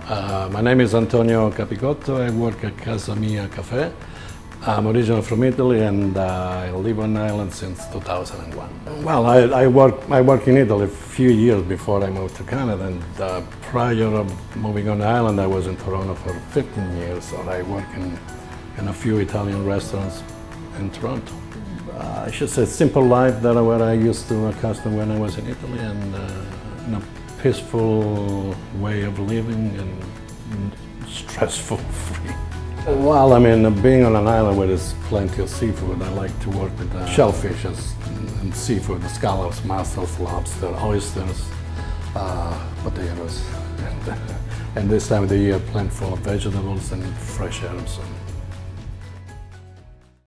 My name is Antonio Capicotto. I work at Casa Mia Cafe. I'm originally from Italy and I live on Ireland since 2001. Well, I worked in Italy a few years before I moved to Canada, and prior to moving on Ireland I was in Toronto for 15 years, so I worked in a few Italian restaurants in Toronto. I should say simple life that what I used to accustom when I was in Italy, and a peaceful way of living and stressful free. Well, I mean, being on an island where there's plenty of seafood, I like to work with shellfish and seafood, scallops, mussels, lobster, oysters, potatoes, and this time of the year, plentiful of vegetables and fresh herbs.